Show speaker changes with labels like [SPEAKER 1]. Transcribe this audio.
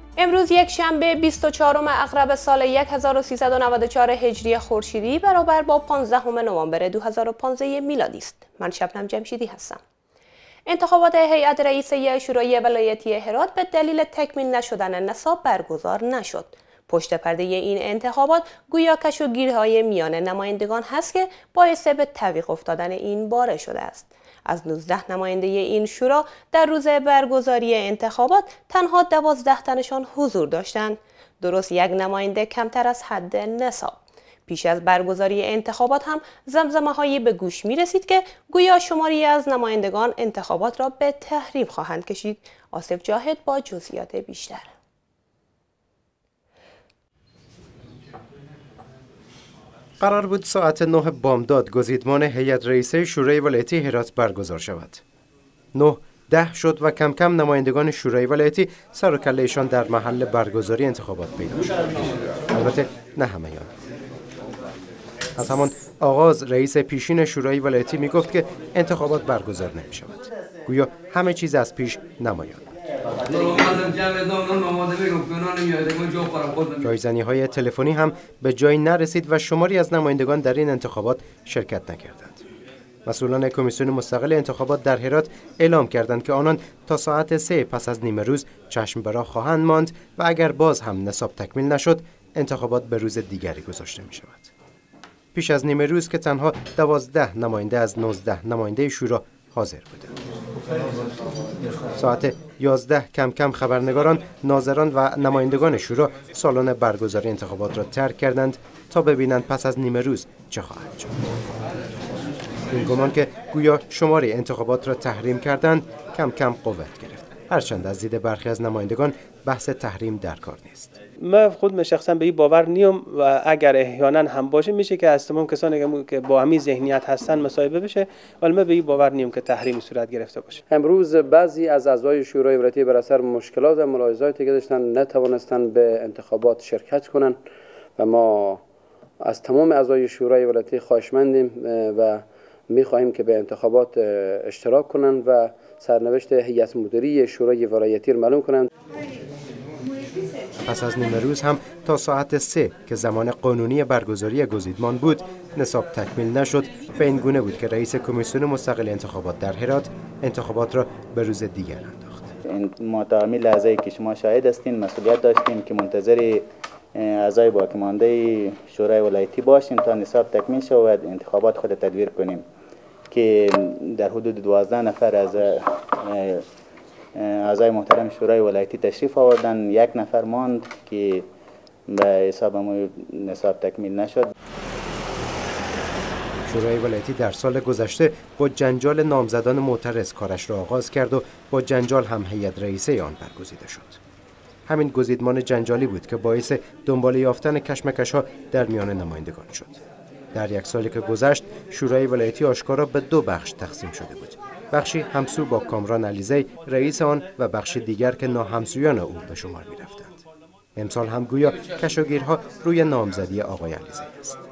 [SPEAKER 1] امروز یک شنبه 24 اغرب سال 1394 هجری خورشیدی برابر با 15 نوامبر 2015 میلادی است. من شبنم جمشیدی هستم. انتخابات هیئت رئیسه شورای ولایتی هرات به دلیل تکمیل نشدن نصاب برگزار نشد. پشت پرده این انتخابات گویا کشوگیری‌های میان نمایندگان هست که باعث به تعویق افتادن این باره شده است. از 19 نماینده این شورا در روز برگزاری انتخابات تنها 12 تنشان حضور داشتند. درست یک نماینده کمتر از حد نصاب. پیش از برگزاری انتخابات هم زمزمه‌هایی به گوش می رسید که گویا شماری از نمایندگان انتخابات را به تحریم خواهند کشید. آصف جاهد با جزئیات بیشتر.
[SPEAKER 2] قرار بود ساعت 9 بامداد گزیدمان هیئت رئیسه شورای ولایتی هرات برگزار شود. 9:10 شد و کم کم نمایندگان شورای ولایتی سر و کله‌شان در محل برگزاری انتخابات پیدا شد. البته نه همه‌یان. از همان آغاز رئیس پیشین شورای ولایتی می گفت که انتخابات برگزار نمی شود. گویا همه چیز از پیش نمایان بود. جایزنی‌های تلفنی هم به جایی نرسید و شماری از نمایندگان در این انتخابات شرکت نکردند. مسئولان کمیسیون مستقل انتخابات در هرات اعلام کردند که آنان تا ساعت 3 پس از نیمه روز چشم به راه خواهند ماند و اگر باز هم نصاب تکمیل نشد انتخابات به روز دیگری گذاشته می شود. پیش از نیمه روز که تنها 12 نماینده از 19 نماینده شورا حاضر بودند. ساعت 11 کم کم خبرنگاران، ناظران و نمایندگان شورا سالن برگزاری انتخابات را ترک کردند تا ببینند پس از نیمه روز چه خواهد شد. این گمان که گویا شماری انتخابات را تحریم کردند کم کم قوت گرفت. هرچند از دید برخی از نمایندگان بحث تحریم در کار نیست.
[SPEAKER 3] من خود شخصا به این باور نیم و اگر احیانا هم باشه میشه که از تمام کسانی که با همین ذهنیت هستن مصاحبه بشه، ولی من به این باور نیم که تحریم صورت گرفته باشه.
[SPEAKER 4] امروز بعضی از اعضای شورای ولایتی بر اثر مشکلات و ملاحظاتی که داشتن نتوانستن به انتخابات شرکت کنند و ما از تمام اعضای شورای ولایتی خواهشمندیم و می‌خواهیم که به انتخابات اشتراک کنند و سرنوشت هیئت مدیره شورای ولایتی را معلوم کنند.
[SPEAKER 2] پس از نیمه روز هم تا ساعت 3 که زمان قانونی برگزاری گزیدمان بود نصاب تکمیل نشد و این گونه بود که رئیس کمیسیون مستقل انتخابات در هرات انتخابات را به روز دیگر انداخت.
[SPEAKER 5] ما تا همین لحظه‌ای که شما شاهد هستین مسئولیت داشتیم که منتظر اعضای باقی مانده شورای ولایتی باشیم تا نصاب تکمیل شود و انتخابات خود تدبیر کنیم که در حدود 12 نفر از اعضای محترم شورای ولایتی تشریف آوردن. 1 نفر ماند که به حساب نصاب تکمیل نشد.
[SPEAKER 2] شورای ولایتی در سال گذشته با جنجال نامزدان معترض کارش را آغاز کرد و با جنجال هم هیئت رئیسه آن برگزیده شد. همین گزیدمان جنجالی بود که باعث دنبال یافتن کشمکش‌ها در میان نمایندگان شد. در یک سالی که گذشت شورای ولایتی آشکارا به 2 بخش تقسیم شده بود. بخشی همسو با کامران علیزی رئیس آن و بخش دیگر که ناهمسویان او به شمار می رفتند. امسال هم گویا کشاگیرها روی نامزدی آقای علیزی است.